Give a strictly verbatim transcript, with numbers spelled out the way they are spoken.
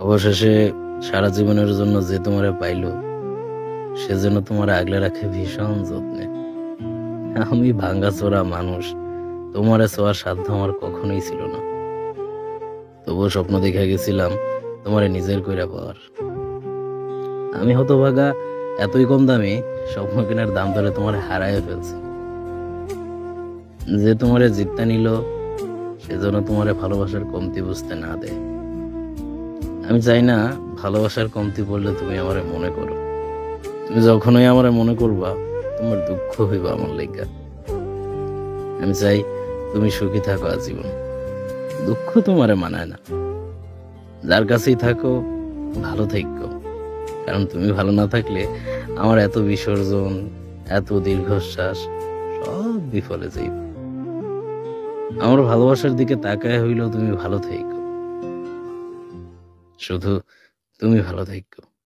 অবশেষে সারা জীবনের জন্য যে তোমারে পাইলো সেজন্য তোমার আগলে রাখে ভীষণ যত্নে। আমি ভাঙ্গাচোরা মানুষ, তোমারে ছোঁয়ার সাধ্য আমার কখনোই ছিল না। তবুও স্বপ্ন দেখে গেছিলাম তোমারে নিজের কইরা পাওয়ার। আমি হতভাগা, এতই কম দামি স্বপ্ন কেনার দাম ধরে তোমার হারায় ফেলছি। যে তোমারে জিততে নিল সেজন্য তোমারে ভালোবাসার কমতি বুঝতে না দেয়। আমি চাই না ভালোবাসার কমতি পড়লে তুমি আমারে মনে করো। তুমি যখনই আমারে মনে করবা তোমার দুঃখ হইবা আমার লেগা। আমি চাই তুমি সুখী থাকো আজীবন, দুঃখ তোমারে মানায় না। যার কাছেই থাকো ভালো থাকো, কারণ তুমি ভালো না থাকলে আমার এত বিসর্জন, এত দীর্ঘশ্বাস সব বিফলে যাইব। আমার ভালোবাসার দিকে তাকায় হইলেও তুমি ভালো থাকো, শুধু তুমি ভালো থাকো।